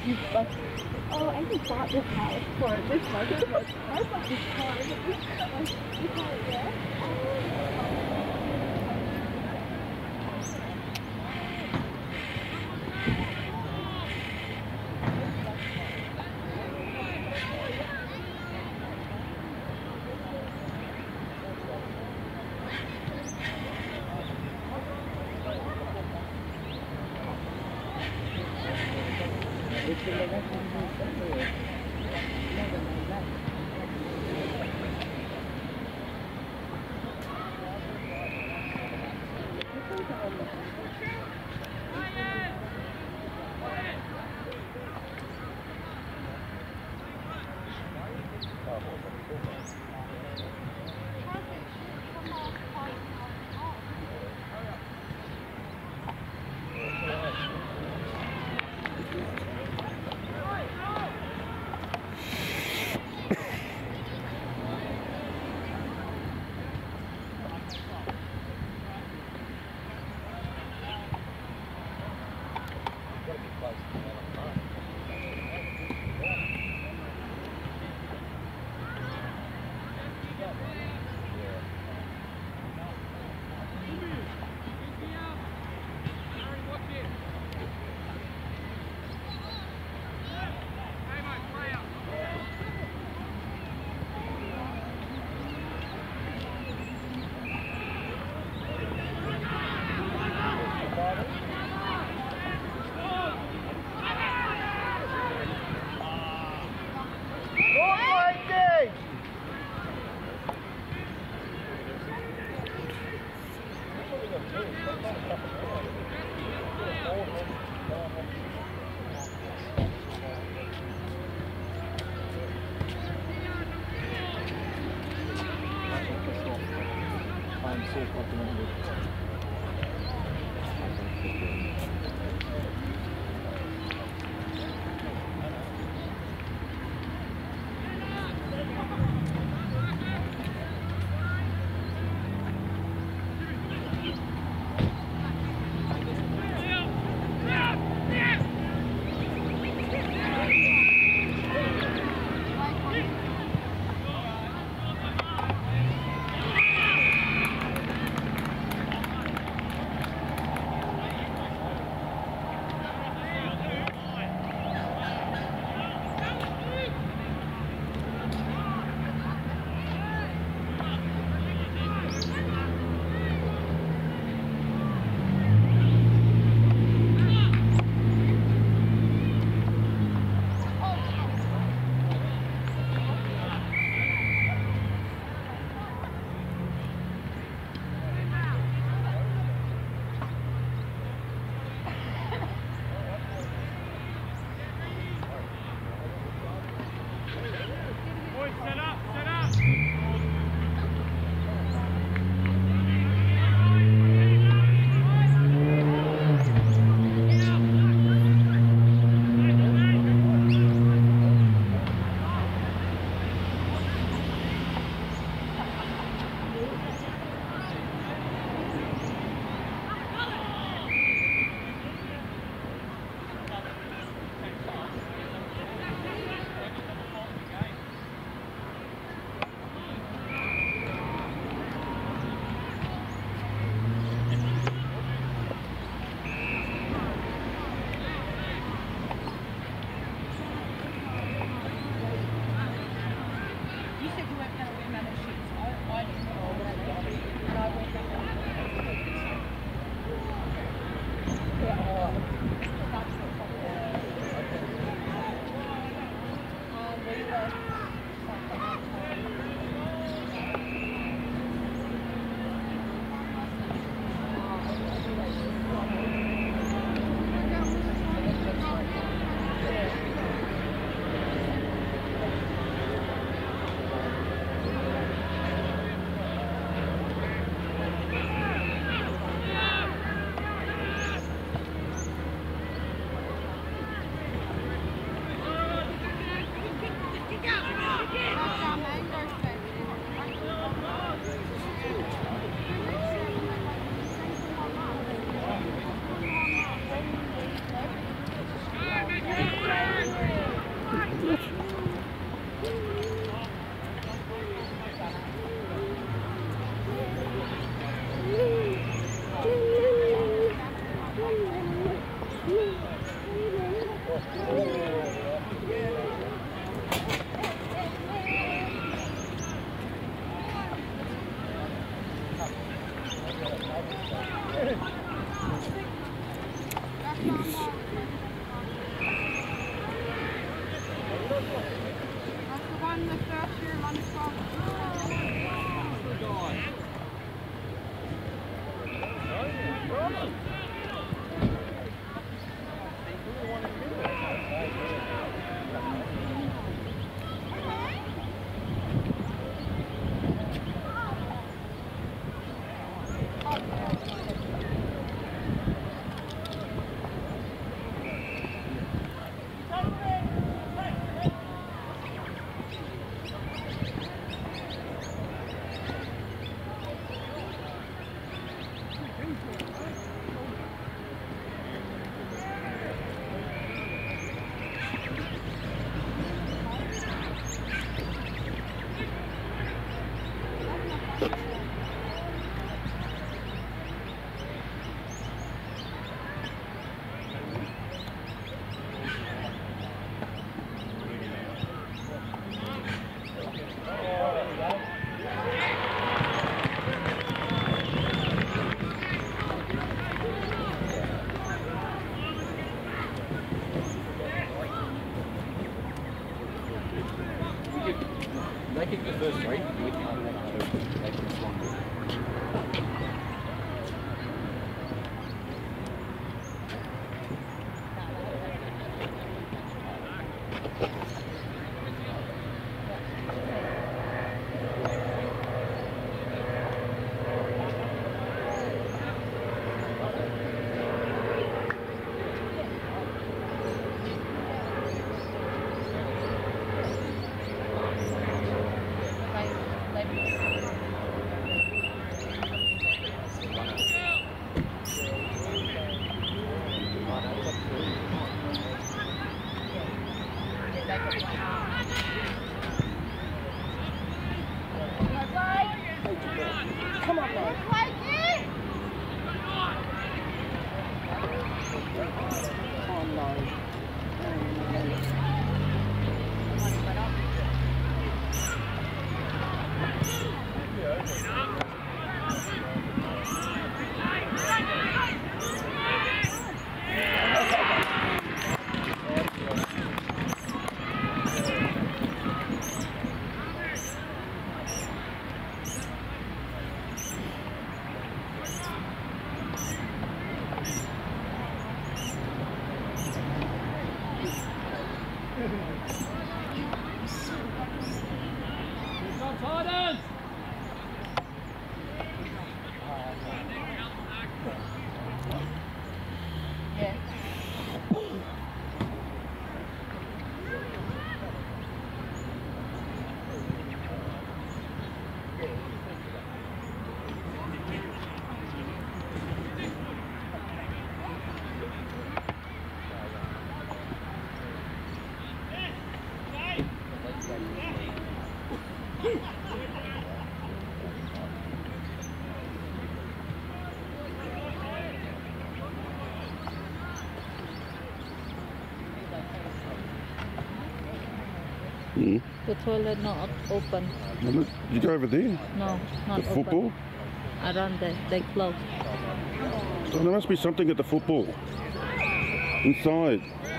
you like, oh, I just bought this house for this budget, but I bought this car. Like, you call it that? They kick the first three, we can't let two. They kick one. Come on, man. Oh, no. The toilet not open. Now look, you go over there. No, not The open. football. Around there, they close. So there must be something at the football. Inside.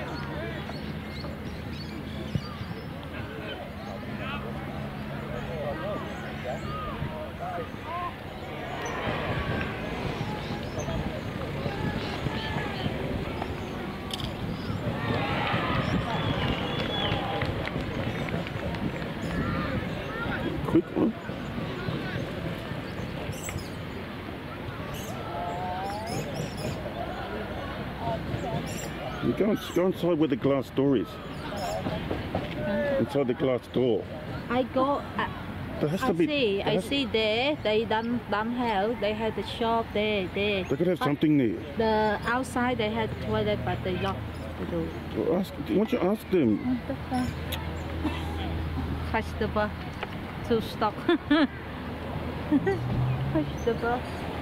Quick one. You go inside where the glass door is. Inside the glass door. I go. There has to be. I see there. They don't have. They had the shop there. They could have something there. The outside they had toilet, but they locked the door. Well, why don't you ask them? Catch the bus to stop. Catch the bus.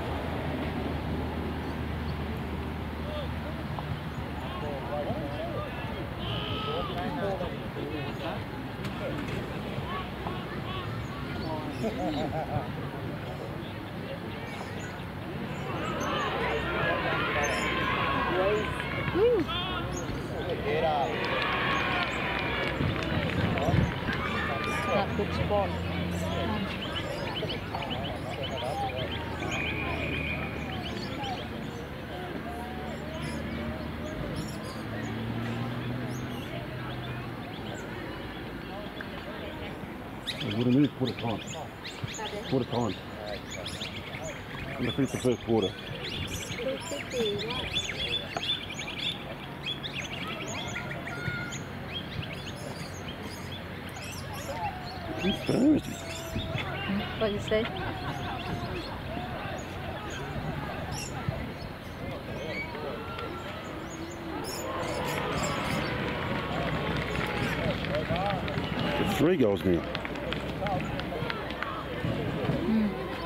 Not good spot. What do you mean, quarter time? Quarter time. I'm going to finish the first quarter. It's Thursday. What you say? There's 3 goals now.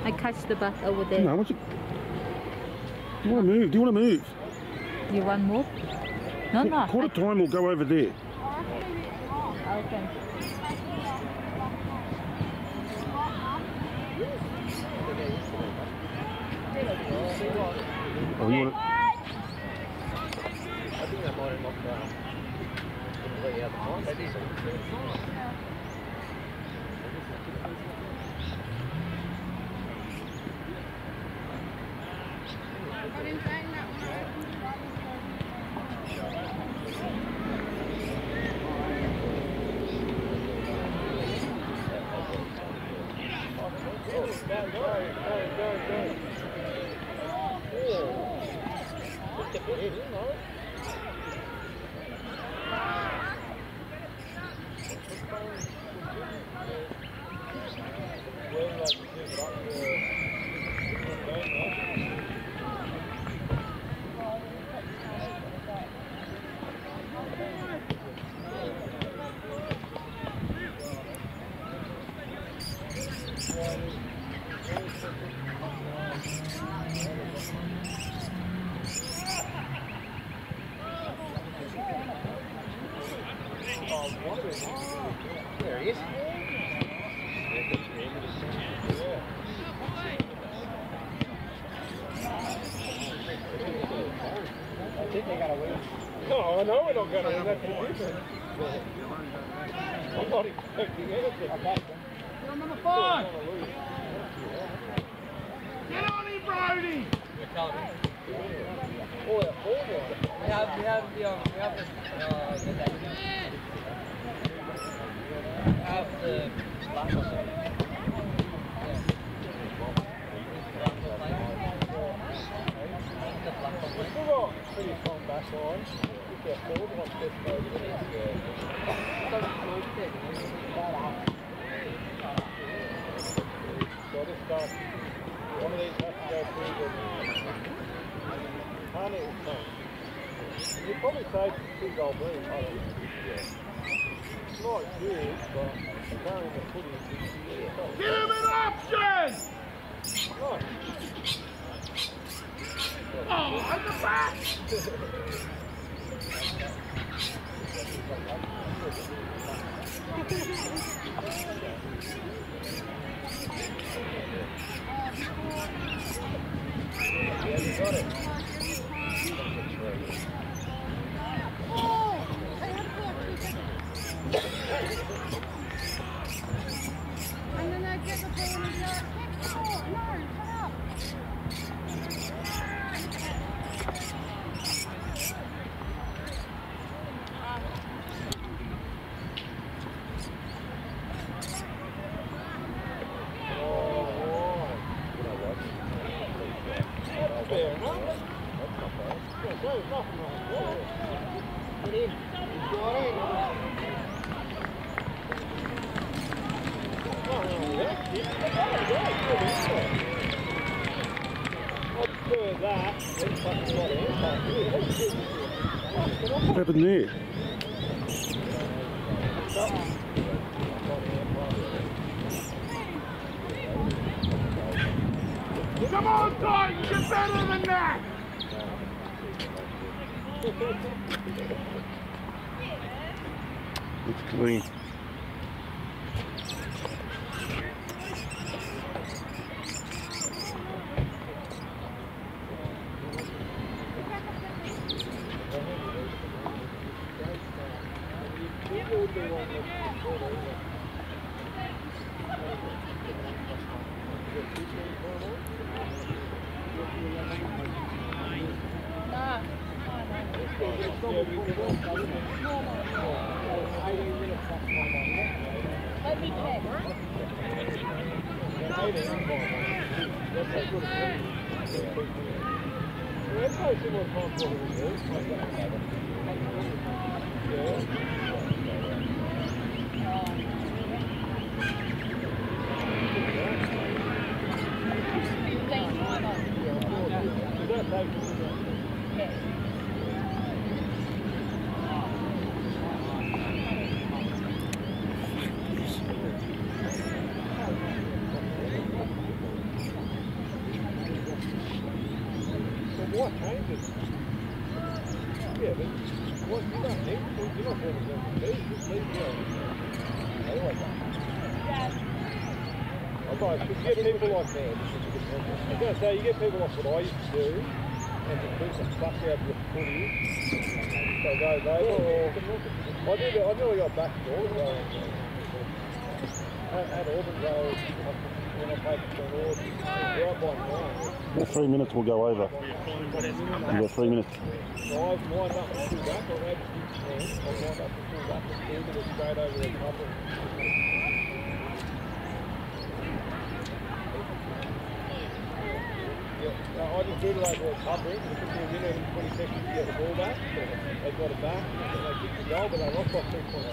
I catch the bus over there. No, do you want to move? Do you want to move? You want to move? No, no. Quarter time we'll go over there. Okay. Oh, you want to... I think I might have knocked down completely out the time. There he is. I think they got to win. No, I know we're not going to win. That's the difference. I'm not expecting anything. You're number 5. Get on him, Brody. Oh, they're forward. We have the black or something. We've still got pretty strong back line. If they're forward, what's best for So this stuff, one of these has to go through the Tarneit will come. You'd probably say it's 2 goal move. It's not huge, but apparently the footy is Give him an option. right. Oh, at the back. Yeah, you got it. And then I get the ball and go, kick the ball. No, shut up. Fair enough. That's not bad. Yeah, there's nothing wrong with that. Get in. He's got it. Oh, yeah. I'd prefer that. Then fucking got it. What happened there? Come on, Titan. You're better than that. It's clean. Let me check. might change it. Yeah, but what you don't need, you're not going to go to these, just leave here. Otherwise, otherwise, you get people like that. I was going to say, you get people like what I used to do, and just beat the fuck out of your footy. So those over, or I nearly got back to Auburn. At Auburn, when I played for Tarneit, we're up by 9. 3 minutes will go over. You've got 3 minutes. So I've lined up to pull back, I've had 6 I've lined up to pull back and 2 minutes straight over the cover. Yeah, I just do it over the cover, it took me a minute and 20 seconds to get the ball back. They got it back, and they kicked the goal, but they lost by 3 points.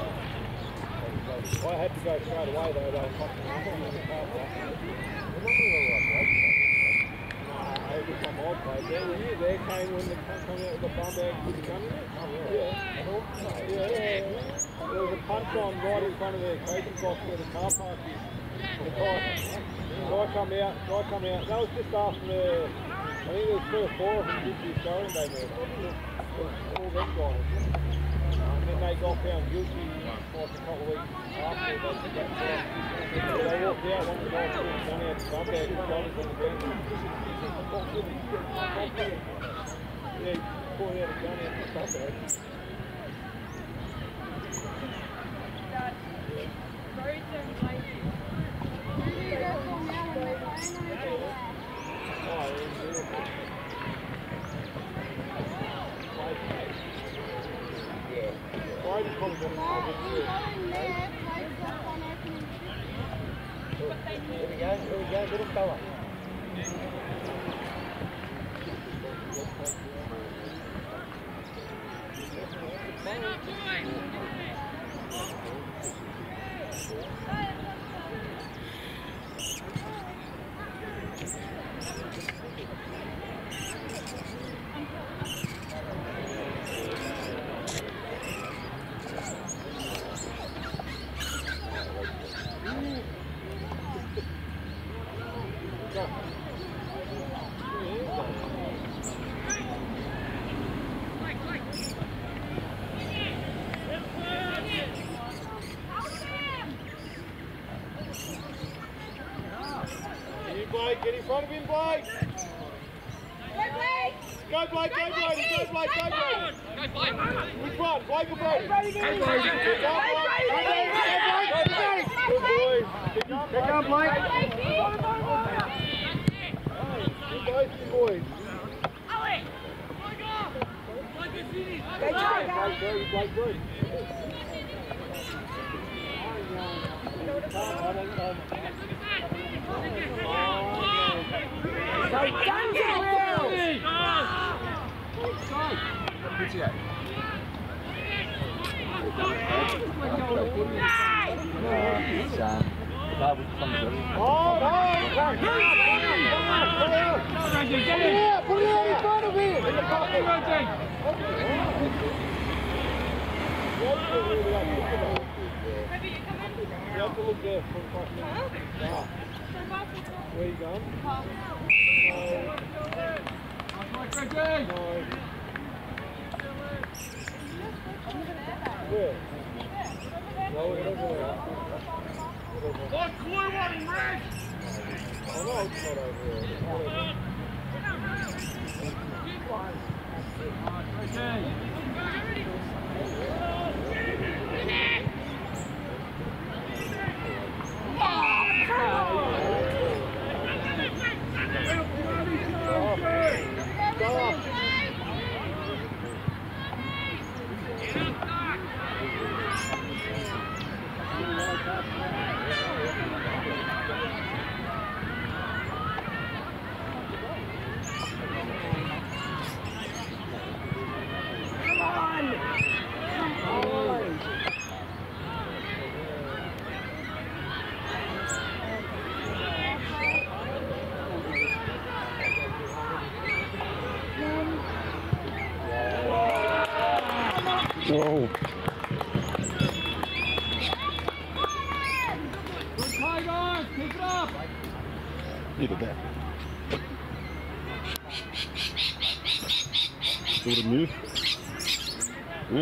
I had to go straight away though, they were fucking up in the car park. They're not really like that. Every time I played there, were you there? Came when the cunt come out with the bum bag with the gun in it? Oh, yeah. Yeah. There was a punch on right in front of the coaching box where the car park is. The guy come out. That was just after the, I think there was 3 or 4 of them did the Australian Day there. All them guys. And then they got found guilty like a couple of weeks after they took that shot. They walked out, one of the guys put his gun out the bum bag, his gun was on the bench. Yeah, he pulled out a gun out the bum bag. Here we go, little fella. Blake, get in front of him, Blake! Go Blake, go Brady, go Blake, go Brady! Which one, Blake or Brady? Brady! Go Blake! Good boys! Get going, Blake! Good boys, good boys! Blake Brady! Put it out in front of him! You have to look there for where are you going? No. Where? No, whatever. What clue on him, Rick? I know it's not over there. Oh. Good Tigers, keep it up. Look at that. Sort of new. Yeah.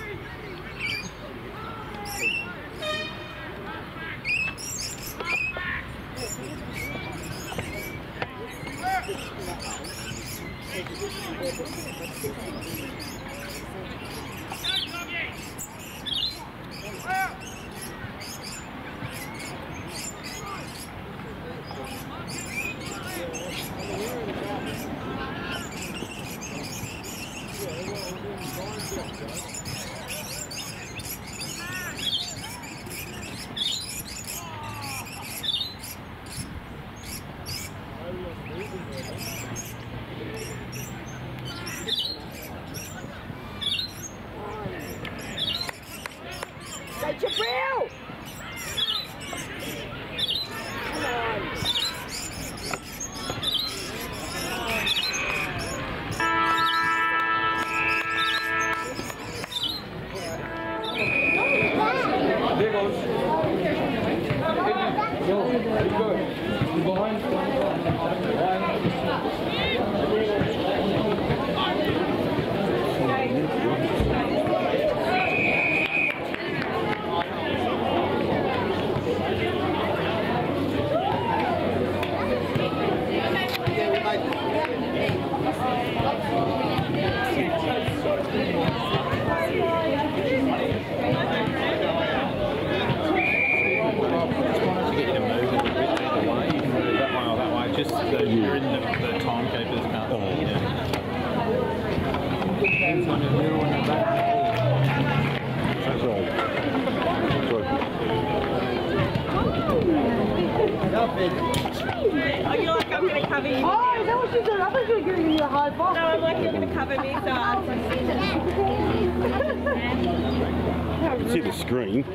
See the screen.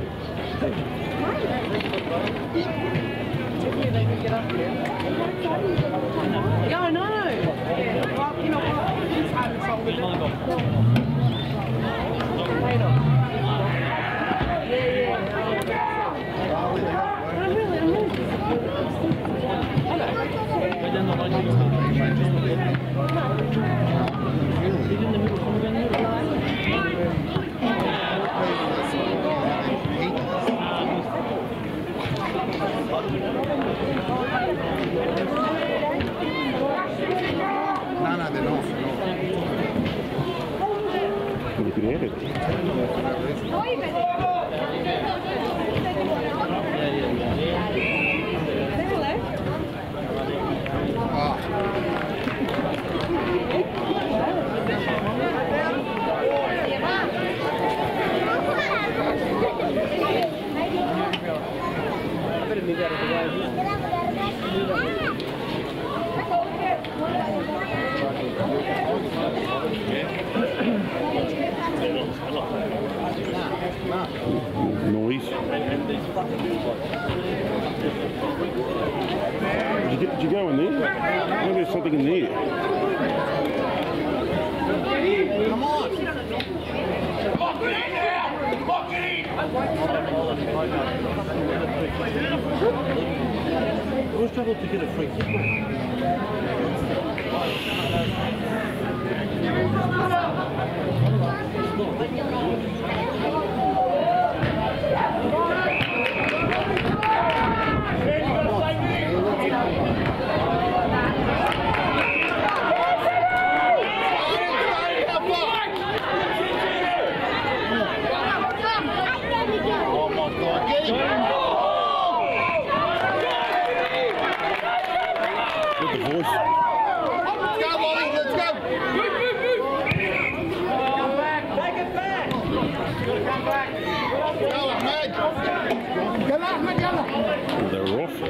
Yeah, I know. Well, you know what? It's hard to solve it. No, they're not. You can edit it. Noise. Did you go in there? Maybe there's something in there. Come on! Lock it in now! Lock it in! I always struggle to get a free kick. They're off.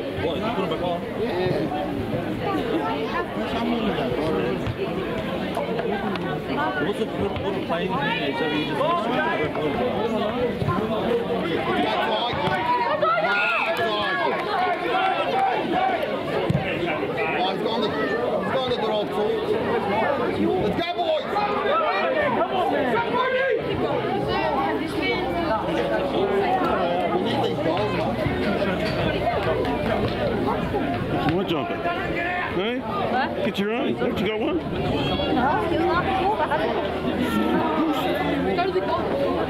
What's the playing here? So you He's gone to the wrong tool. Let's go, boys! Come on, man! We need these goals, mate. jumper? Hey? What? Get your own. Don't you got one? No, you're not cool. Go to the golf.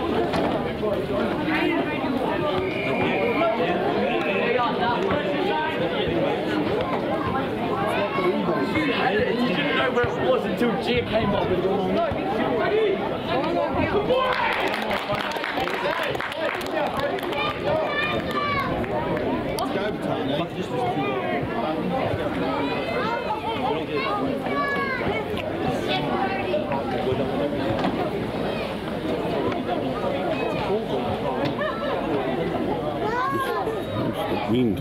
I didn't know where it was until Gia came up with it. Let's go, Tarneit. The wind.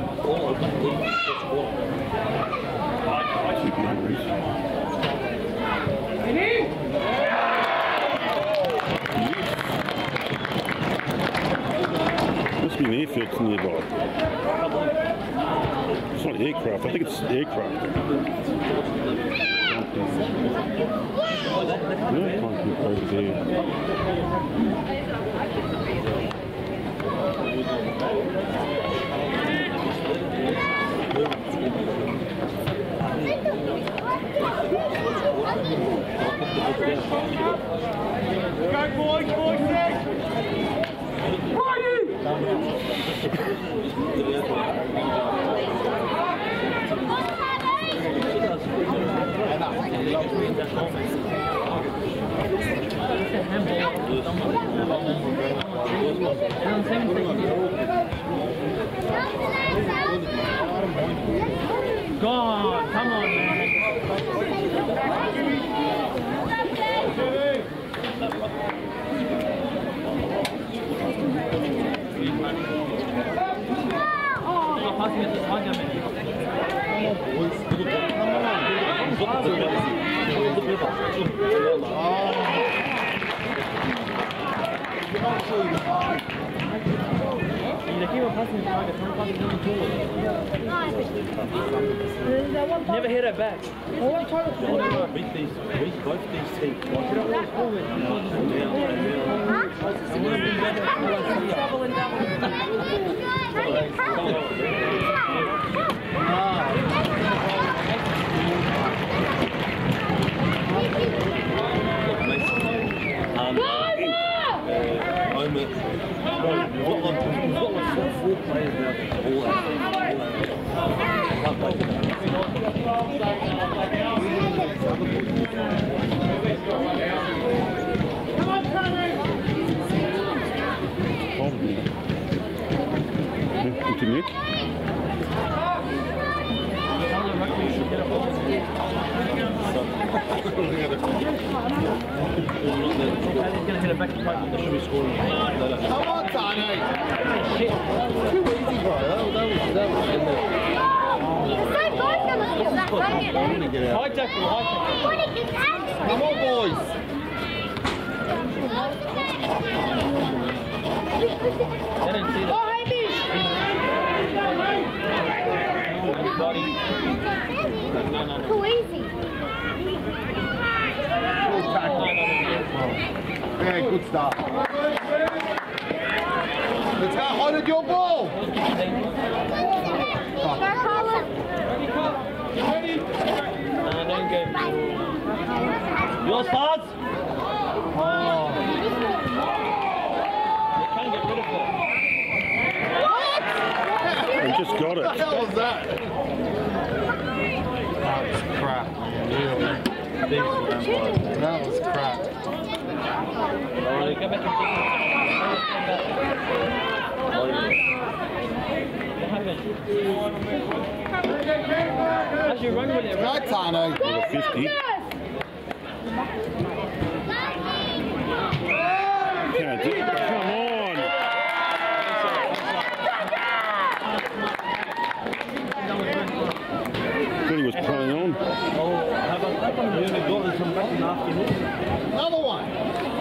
Must be an airfield nearby. It's not aircraft. I think it's aircraft. No, it can't be over there. Go, boys, boys, six! Go on, come on, man. Never hit her back. Beat both these teams. Four players now. Internet. Come on, Tarneit. Too easy, bro. That High tackle, high tackle. Come on, boys. They didn't see that. Too easy. Yeah, good start. Let's go, hold it, your ball. Yours, Faz? Oh. You can't get rid of it. We just got it. What the hell was that? That was crap. Really. That was crap. Alright, go back and what happened? How's your run with it? Right, Tarneit. With a 50. Can't do it. Come on. Thought he was playing on. Another one.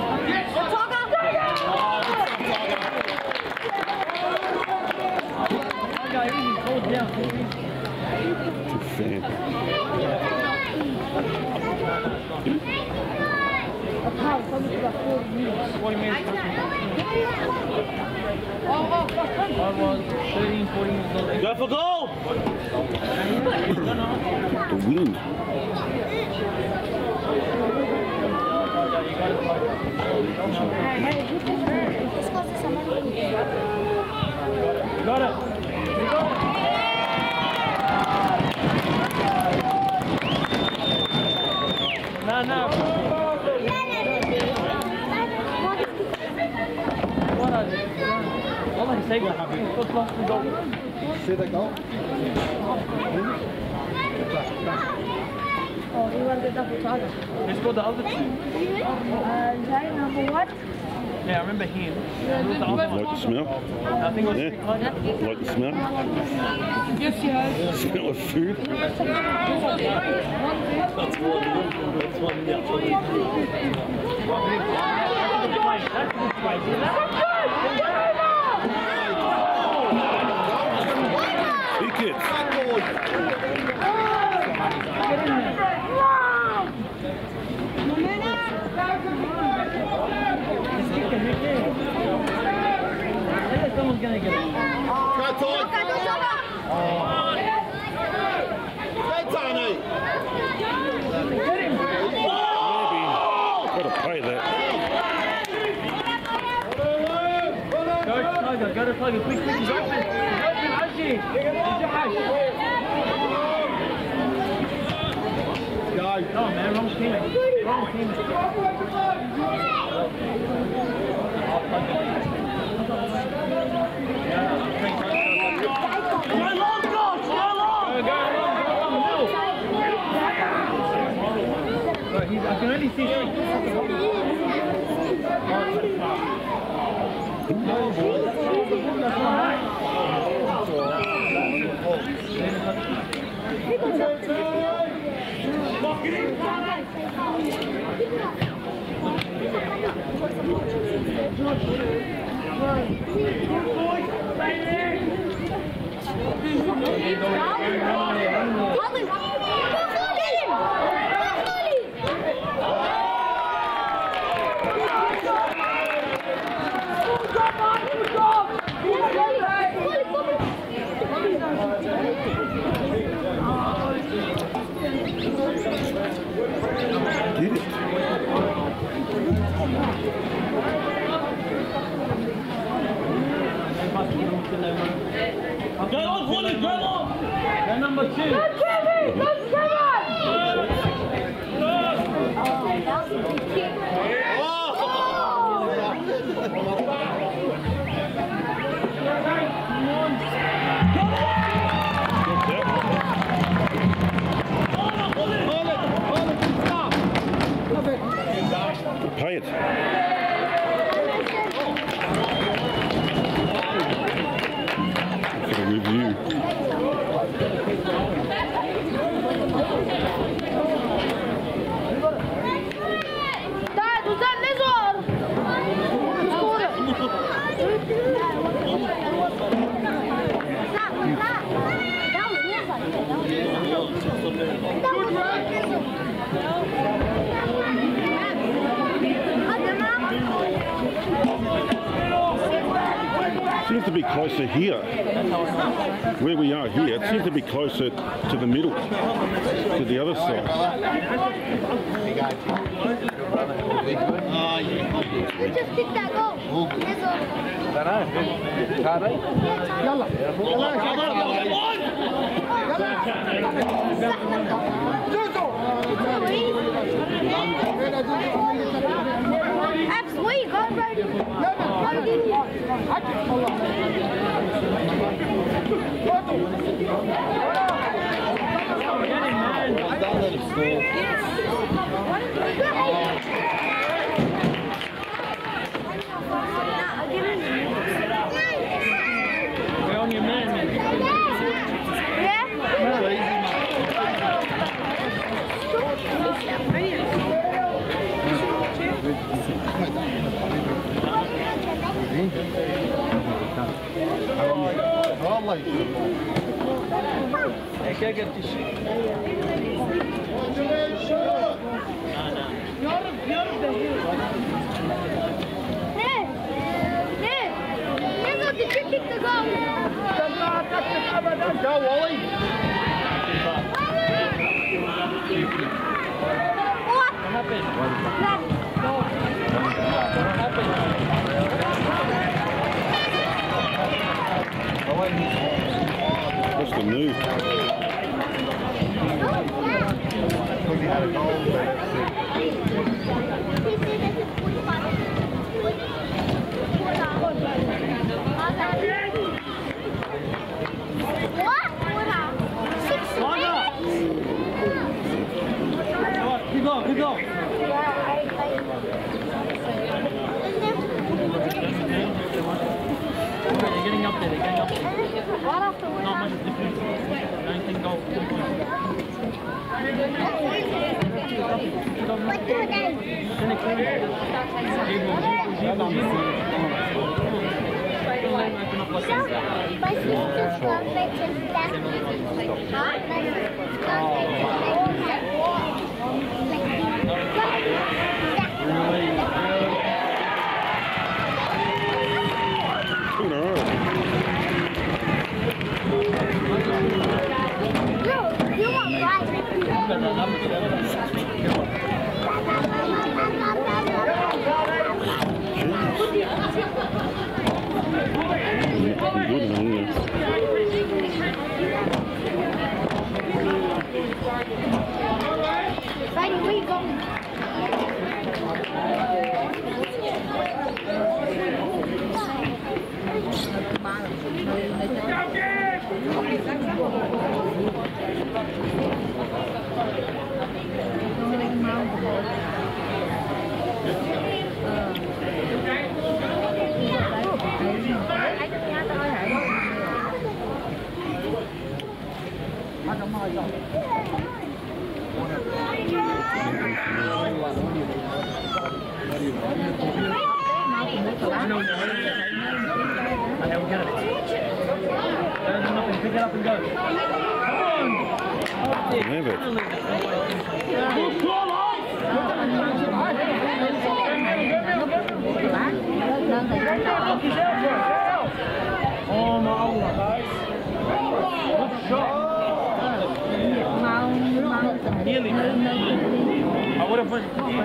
Good fan. Go for goal! wind. Got it. No. والله يسيبها حبيبي. See the goal? Oh, he won the double target. They scored the other two. Zay, number what? Yeah, I remember him. Who was the other Like one? the smell? I think it was Yeah. Like the smell? Yes, yes. Smell of food? Kick it. Someone's gonna get it. Go, Ty! Go, Tarneit! Gotta pay that. Go to Tiger, quick, he's open, Haji! Go! Oh man, wrong teammate. Wrong teammate. I can only see Did it? Go on, Holly, go on! Go number 2. Go, Kevin! Go, Kevin! Pay it. For the review. Dad, was that Lizard? Scored it. That was Lizard. Seems to be closer here. Where we are here, it seems to be closer to the middle, to the other side. We just kicked that goal. Sweet, go ready. We're on your man. Go get this shit. Did you kick the goal? Go, Wally! had a goal, but that's it. Keep going, keep going. They're getting up there, they're getting up there. Not much difference. 19 goals. Friday, where you going? Pick it up and go. Come on! Have it. Oh my God. Good shot. Nearly. I would have put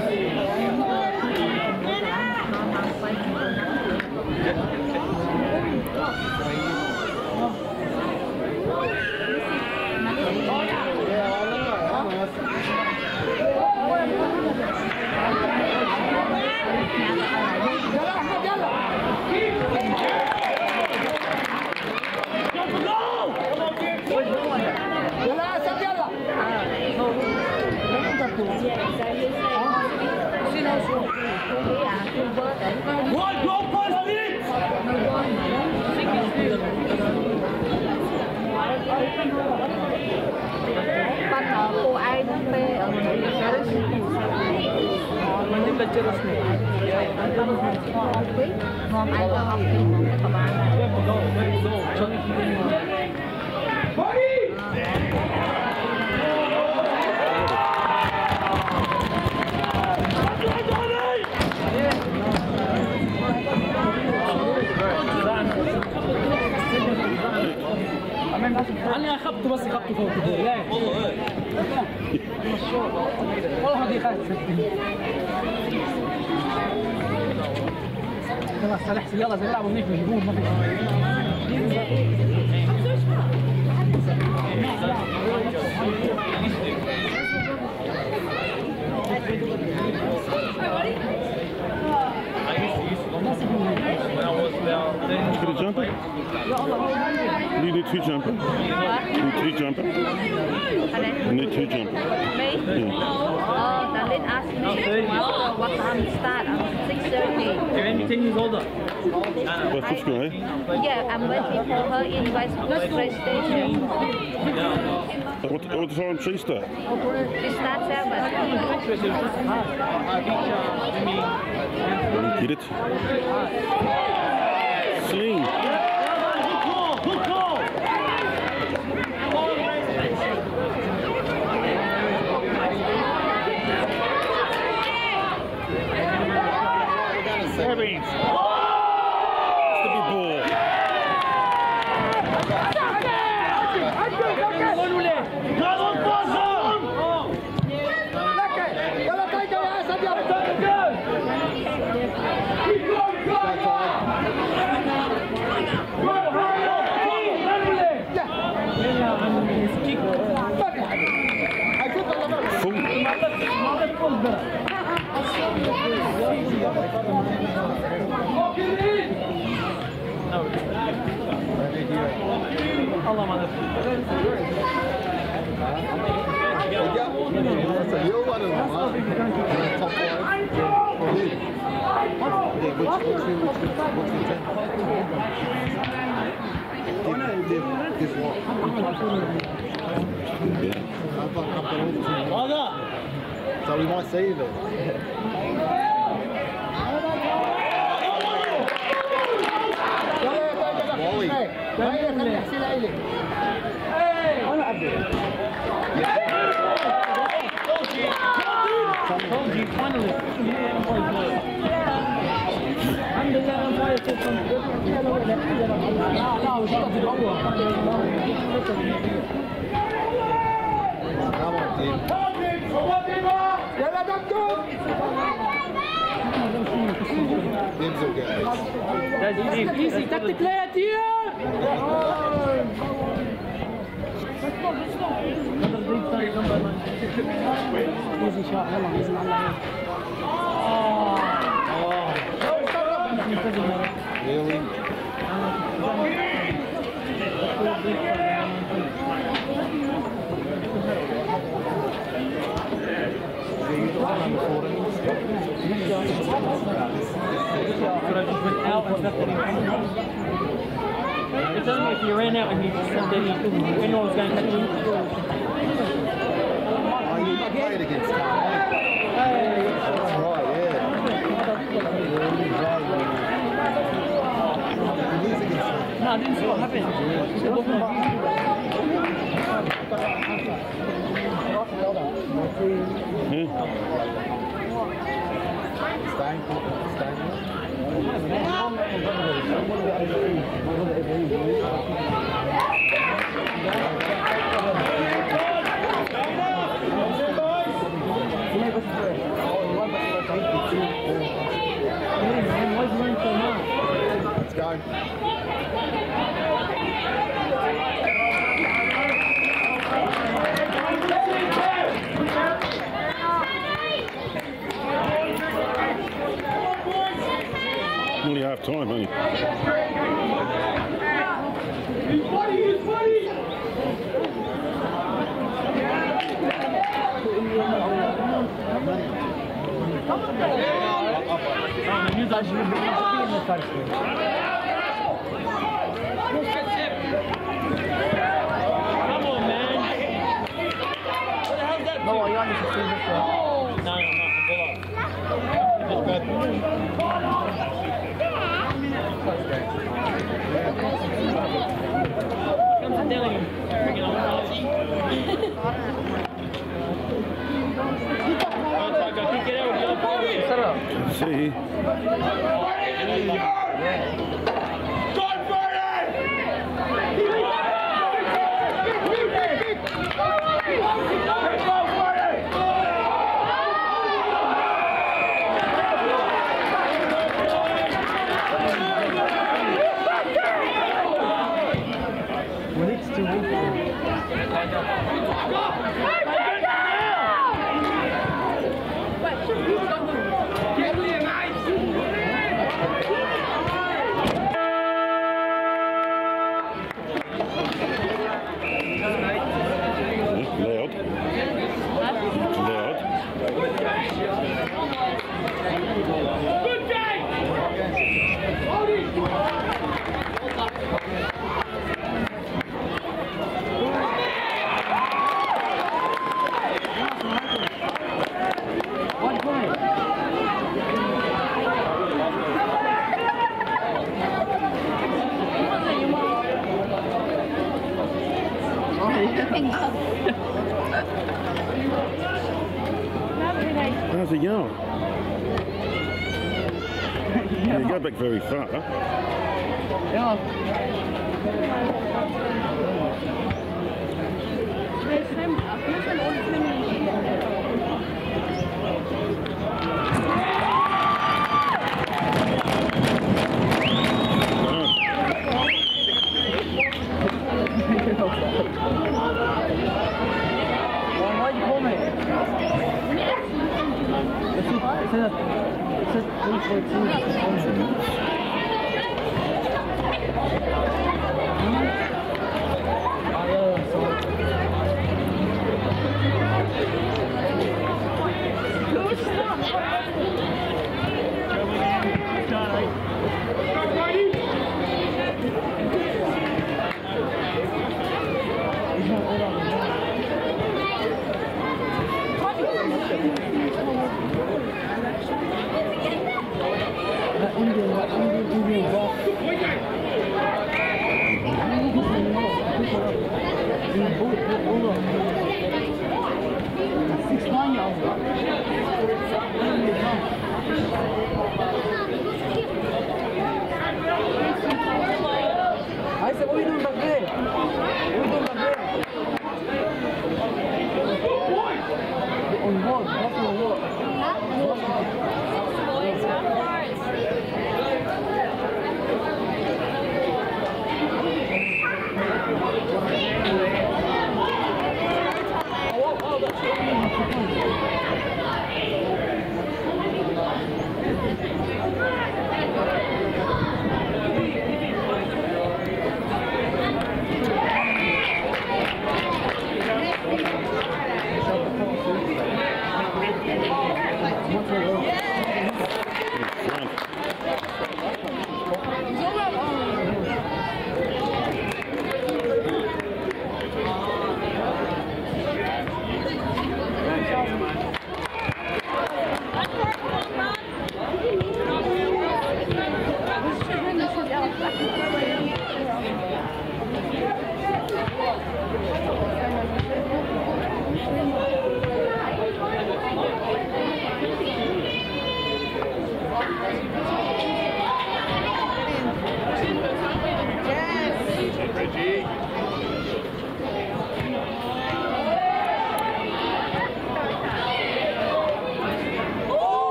cô ai nó phê ở người mình đi chơi rồi ngon ai có học thì cái các bạn أنا أخذته بس أخذته فوق كده لا والله هذه خايف خلاص صالح يلا زي يلعبوا هناك بيجيبون ما Get a jumper? Do you need two jumpers? You need two jumpers? You need two jumpers. Me? Yeah. Darlene asked me what time to start. I'm 6:30. You're only 10 years older. By foot school, eh? Yeah, I'm waiting for her in West Station. What time she start? She starts 7. Get it? Sling. Good call. It's the big ball. Allah mana. You're one of them, huh? Top five. What's your 10? This one. So we might see you there. Wally. Told you, finally. Come on, team. Team's okay. That's easy. Take the player, dear. Easy shot. Hold on, he's not lying. Really? It's only if you ran out and you just said that anyone was going to catch you. Oh, you played against Tarneit. That's right, yeah. No, I didn't see what happened. Let's go. Only half time, honey. Come on, man. What the hell is that? No, you're on the system. No, See? How's it going? Yeah, you go back very far. Why you call me? I said, what are you doing back there? What are you doing back there? On what? What's on what?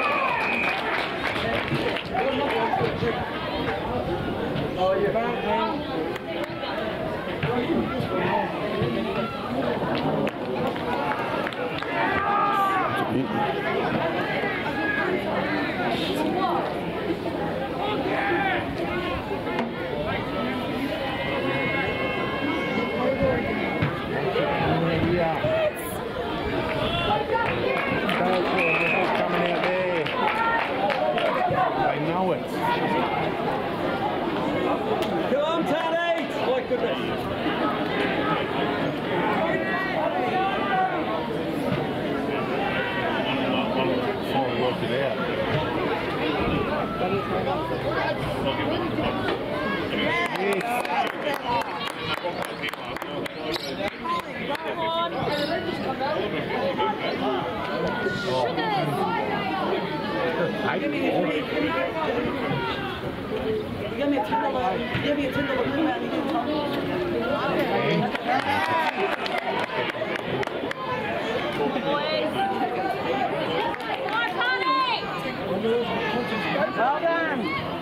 Oh, you're back, man. Come on, Tarneit! My goodness. Work it out. Give me a $10. Give me a $10. Come out and get well done.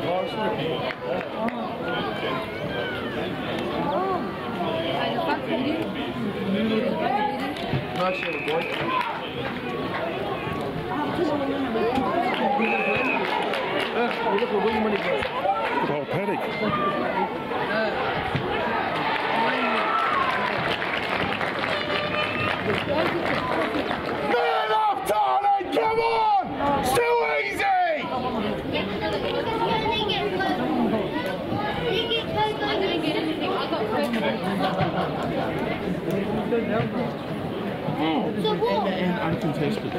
Nice little boy. Look at William when he goes. The whole paddock. Man up, Tarneit! Come on! Still easy! And uncontested.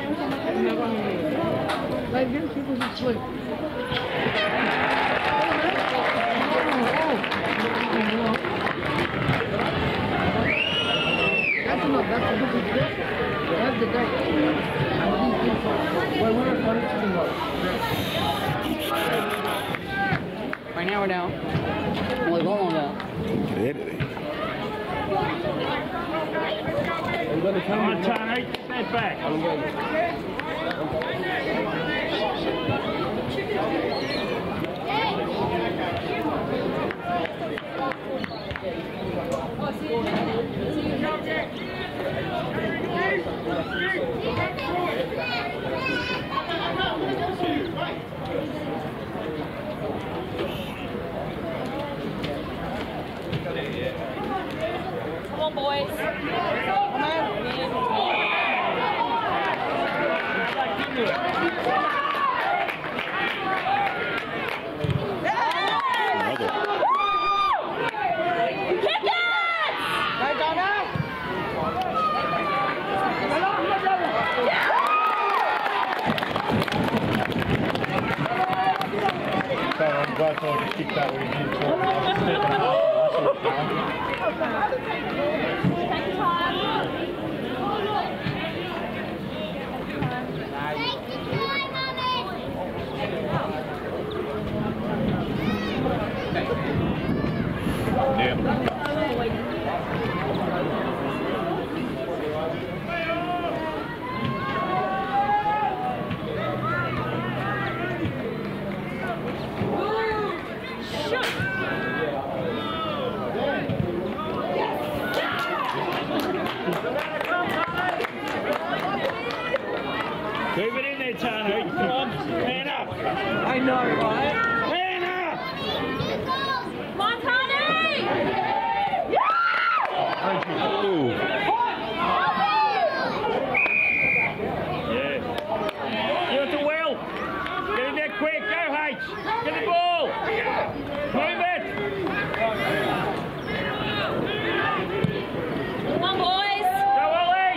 Right now we're down. Only one more down. Get out of there. Come on, Tarneit, step back. Come on, boys. I'm glad I just kicked that way. Keep it in there, Tarneit. Come on, hand up. I know, right? Hand up. Come on, Tarneit! Yeah. Do it to Will. Get in there quick. Go, H. Get the ball. Move it. Come on, boys! Go, Ollie.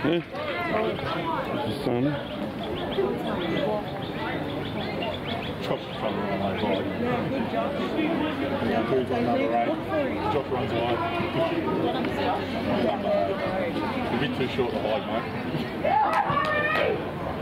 Yeah. There's the sun. Chop's trying to run away. Yeah, good job. Who's on another eight? Chop runs away. You're a bit too short to hide, mate.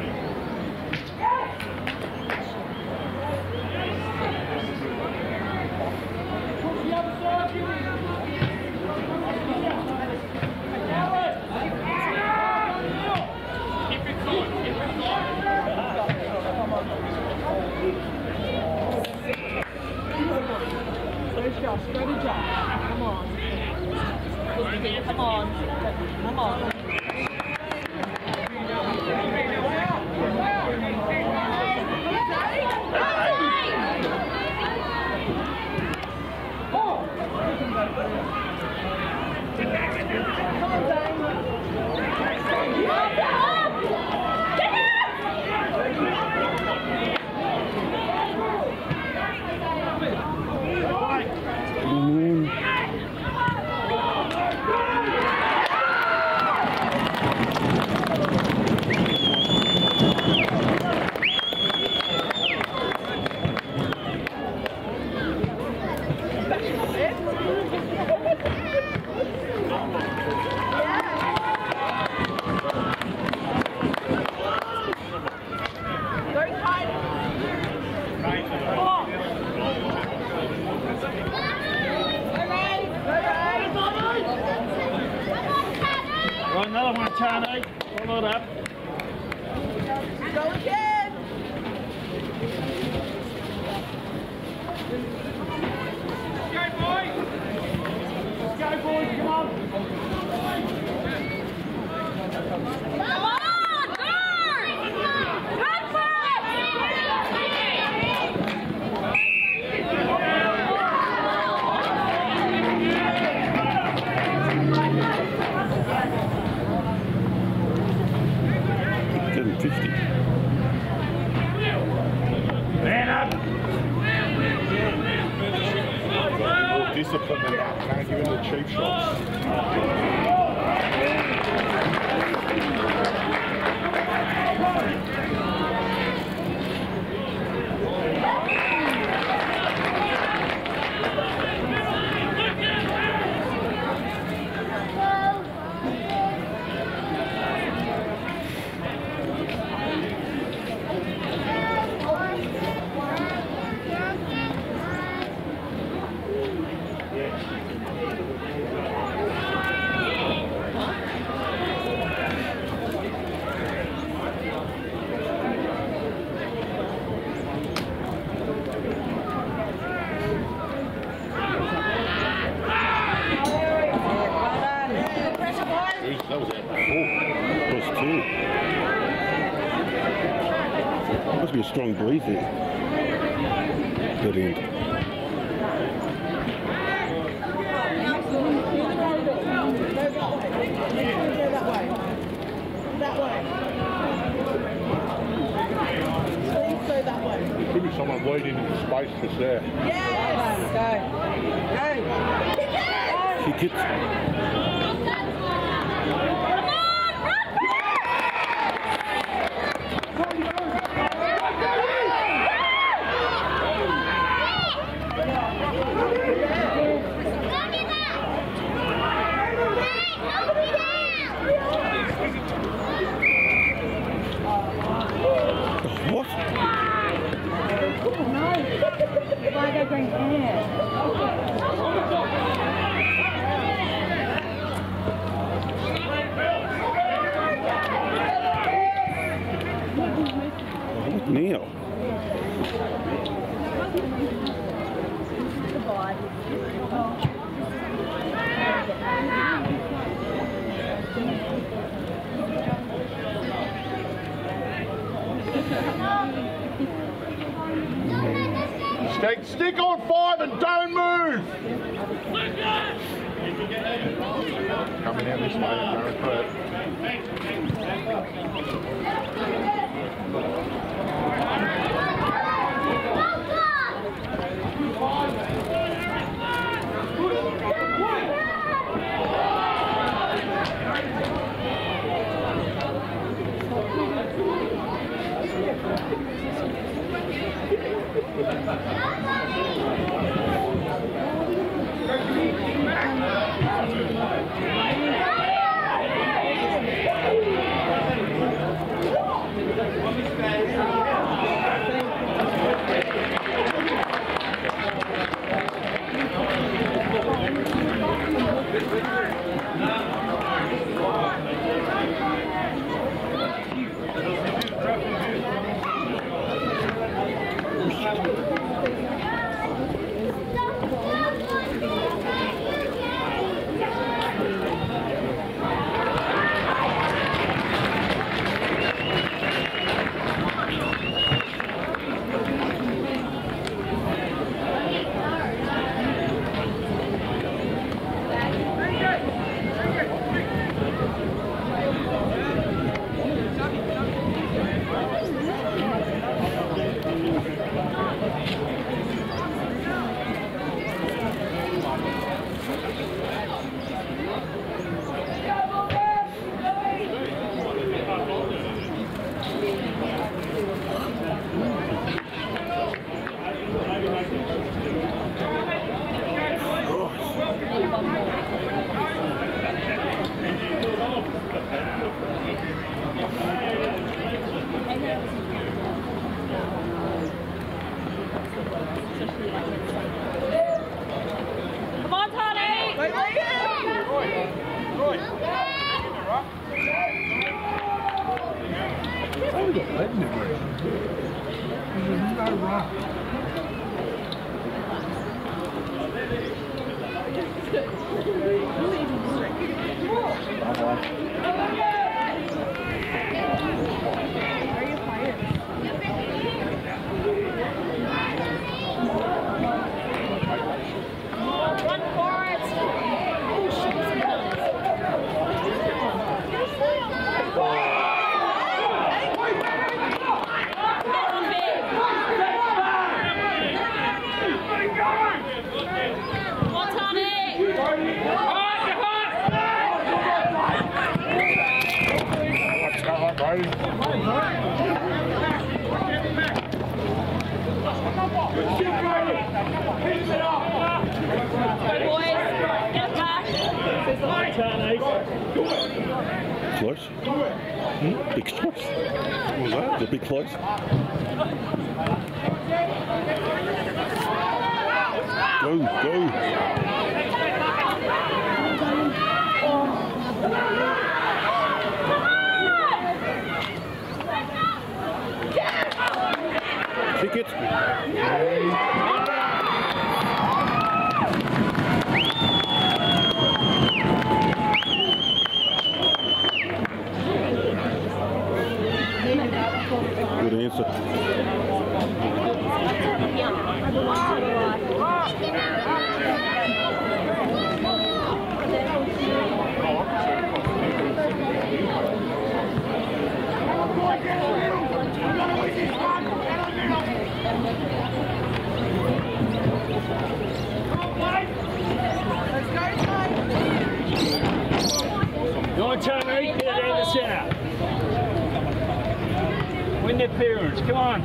Come on. Come on. Right, another one, Tarneit. Hold it up. Go again. Let's go, boys. Let's go, boys. Come on. Come on, go! Run for it! Man up. More discipline than that. Can't give him the cheap shots. That was it. Oh, plus two. Must be a strong breeze there. That end. There could be someone waiting in the space just there. Kick it. What? Why they drink air? What now? Stick on 5 and don't move! Coming out this way, Close? Big close? What was that? The big close? Go, go! Kick it! Good answer. You want to turn right there in the centre. Win the appearance, come on.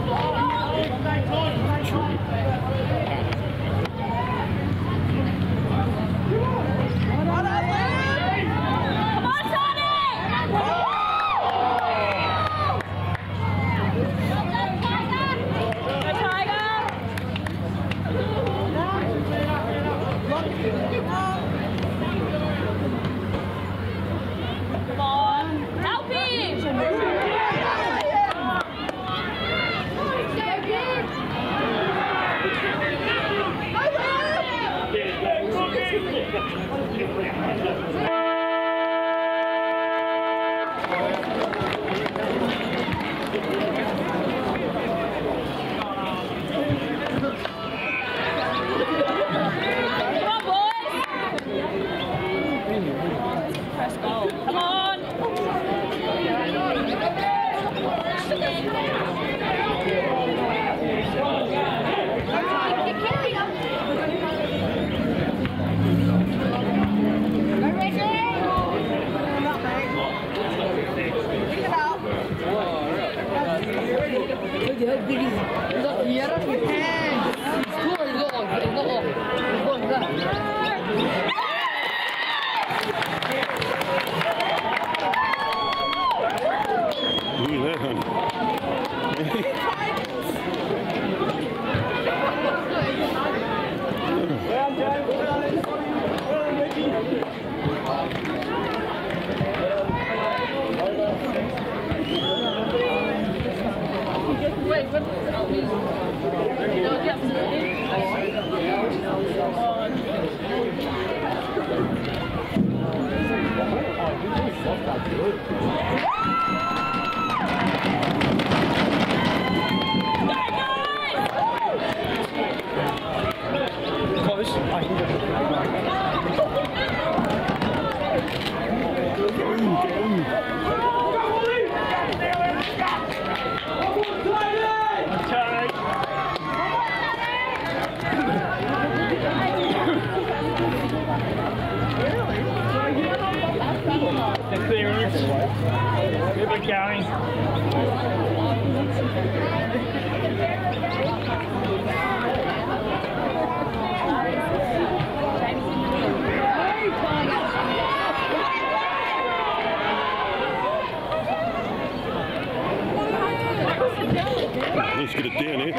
Let's get it down here.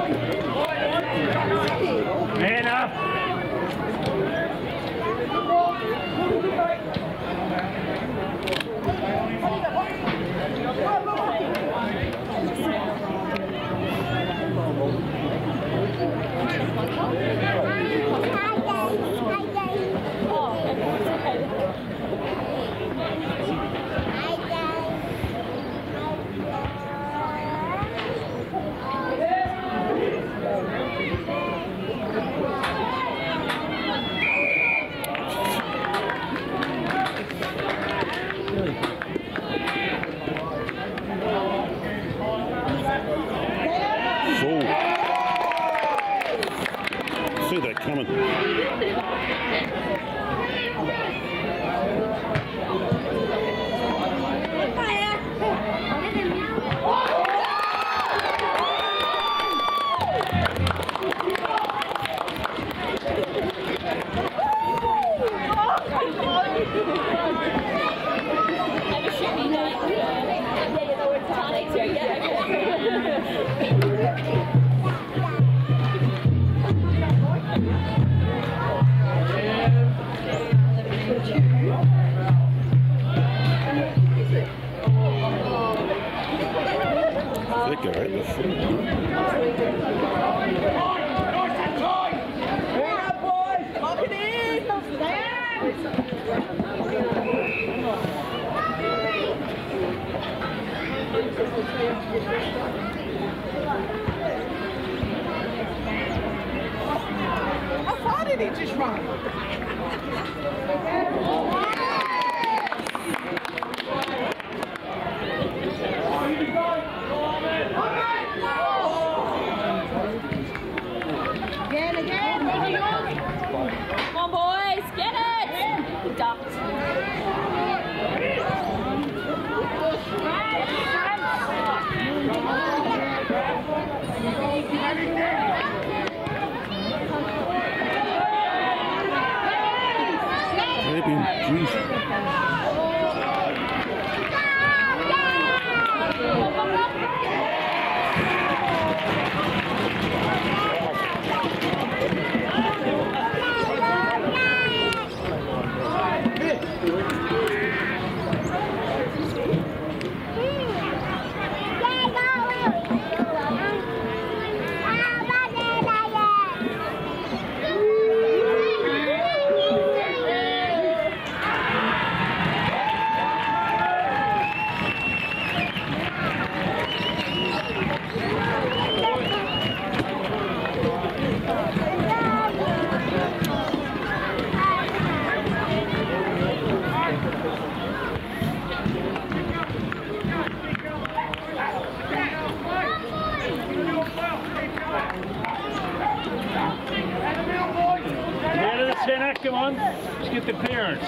Man up. Hi, guys. see that coming. How far did he just run? Come on, boys, get it! Ducked. Come on, let's get the clearance.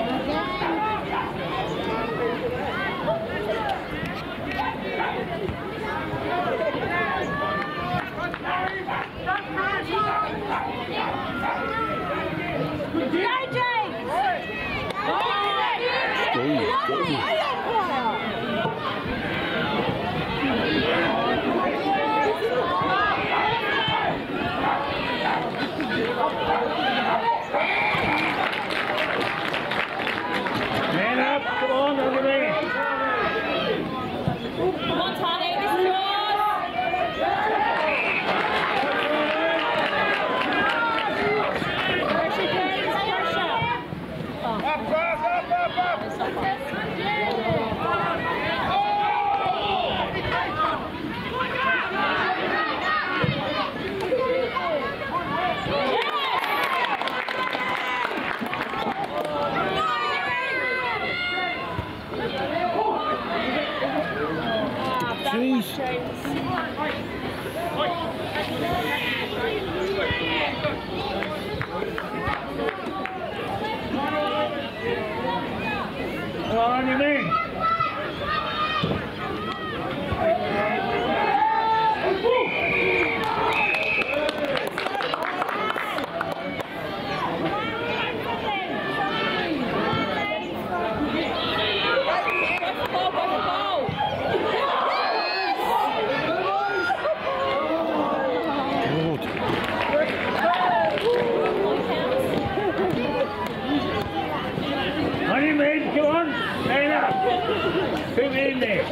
Man up, come on, under me. Come on, Tarneit, this is On your knee. On your knee, come on. Stand up. Put me in there.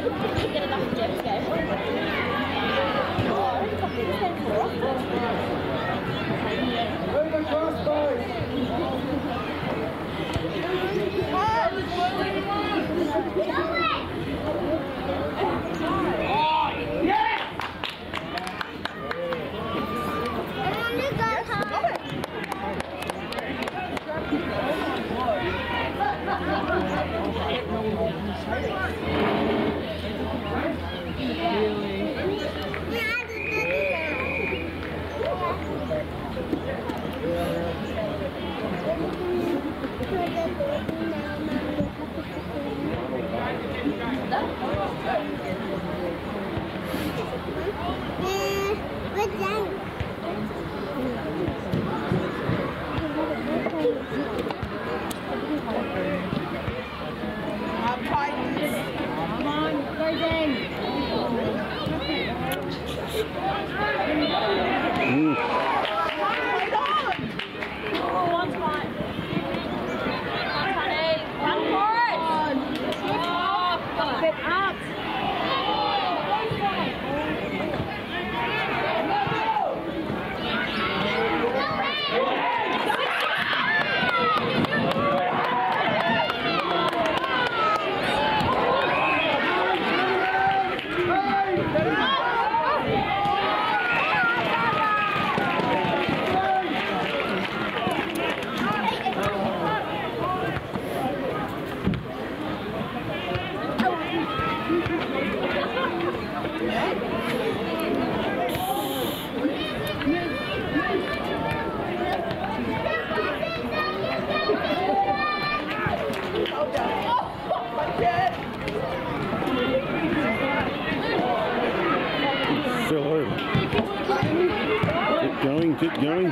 Keep going.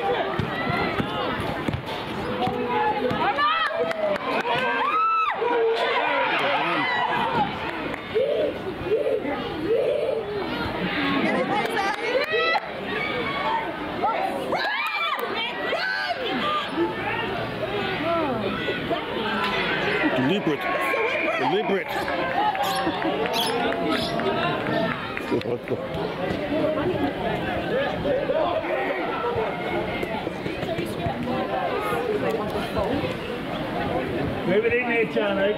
Deliberate. Move it in there, Tarneit.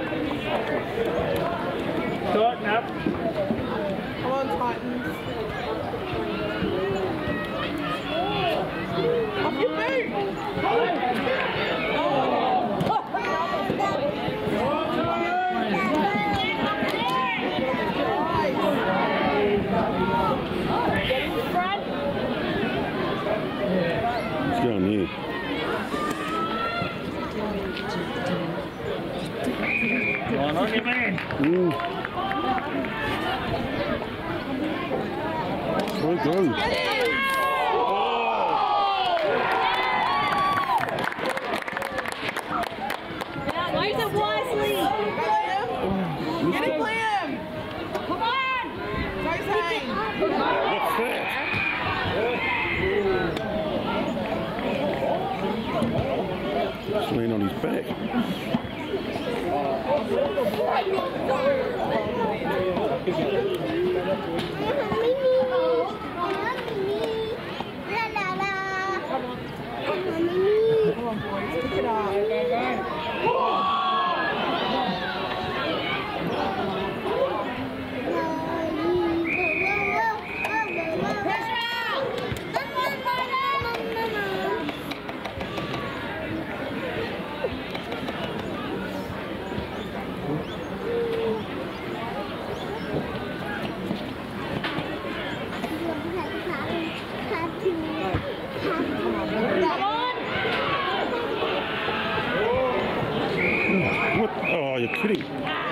Tighten up. Come on, Titans. Off your feet! Let's go on here. On your man. Well done. Use it wisely. Get it, Liam! Come on! What's that? Just lean on his back. What? Oh, you're kidding.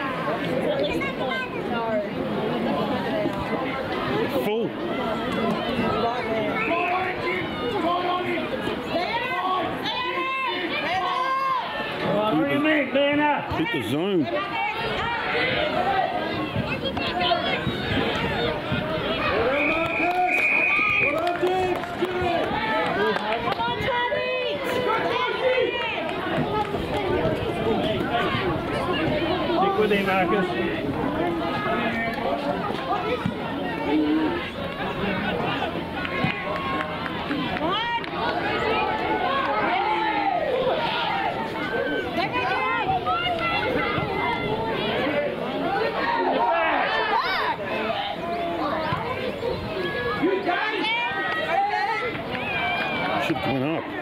Full. On your man, Banner. Hit the zone. Stick with him, Marcus. Should have went up.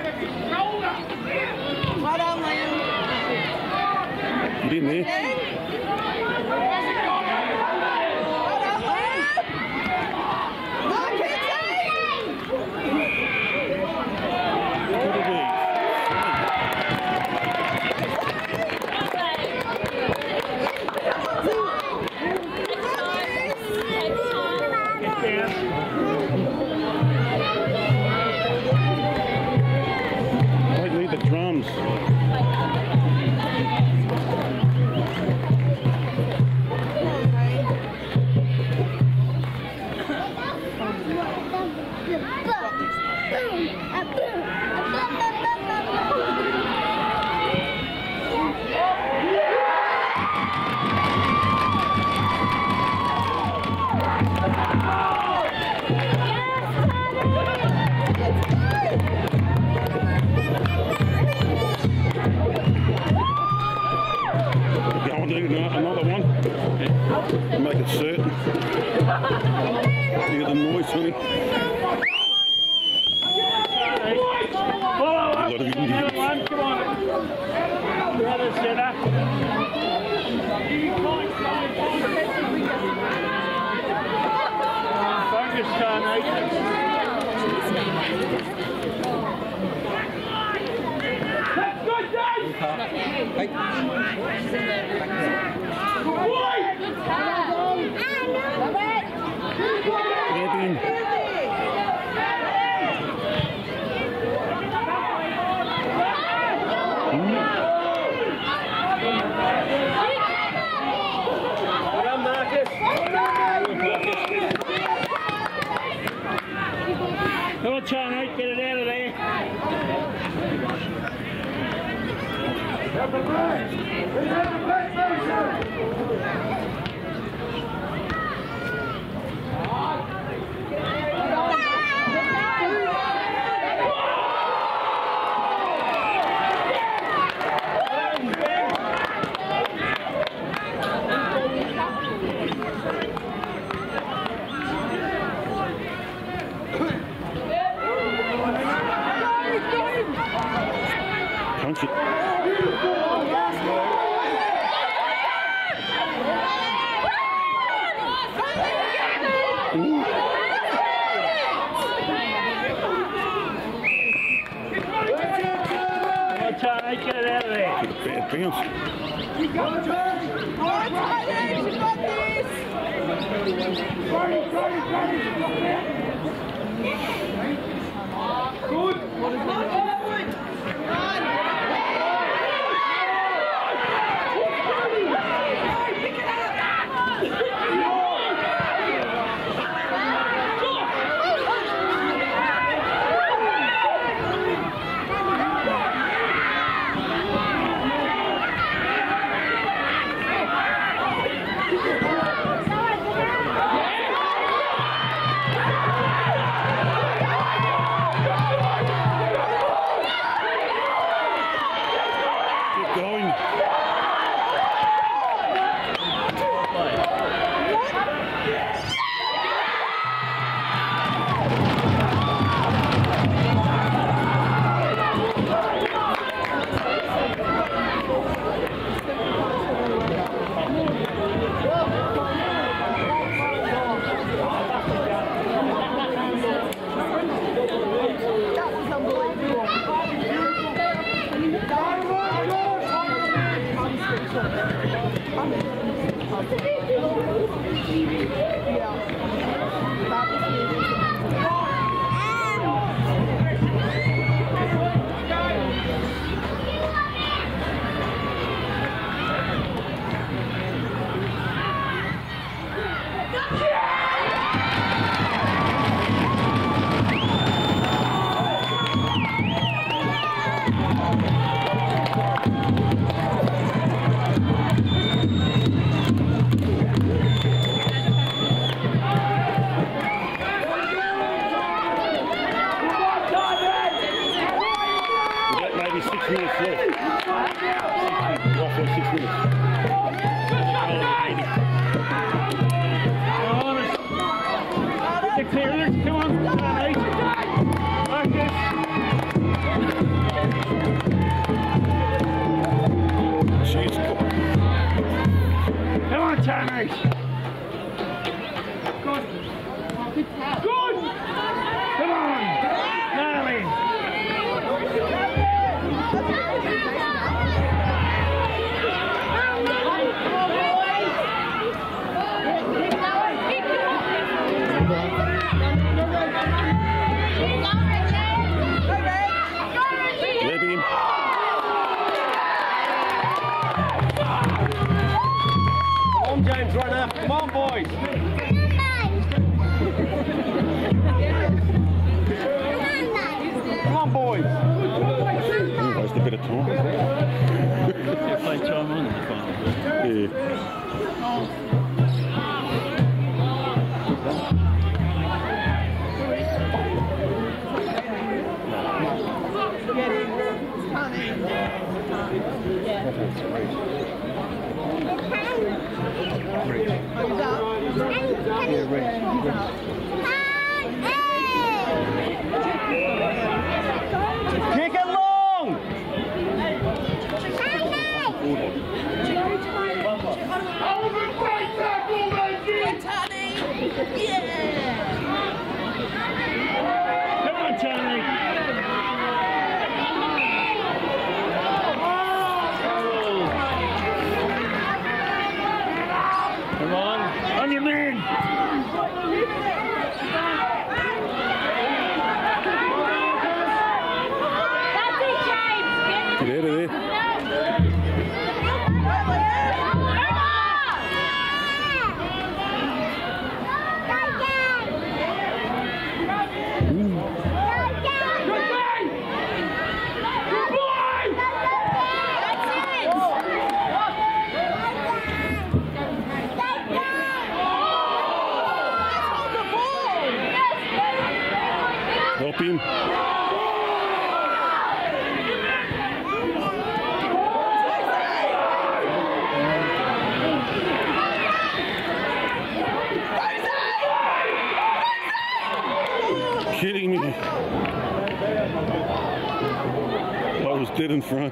Right on, Liam. Get in there. Wait, leave the drums. Go on, do another one. Make it certain. Hear the noise, honey. A lot of Indians. Come on. Brother centre. Focus, Tarneit. That's good, Dave! Get in. Well done, Marcus. Come on, Tarneit, get it out of there. Punch it. Tarneit, get it out of there. Bad bounce. Going. Maybe 6 minutes left. Roughly 6 minutes. Get clear, come on, Tarneit. Marcus. She's cool. Come on, Tarneit. Good. Good. Come on, darling. Let him. Come on, James, run up. Come on, boys. Come on, boys. Waste a bit of time. Play time on in the final. Yeah. Kick it long. Come on, Tarneit. Come on, on your man. Get out of there. Help him. Kidding me. I was dead in front.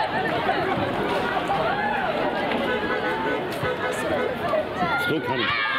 Still coming.